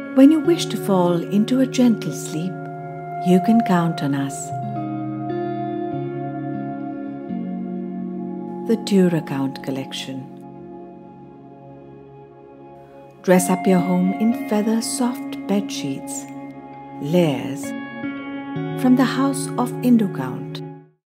When you wish to fall into a gentle sleep, you can count on us. The Duracount collection. Dress up your home in feather soft bed sheets, layers from the house of Duracount.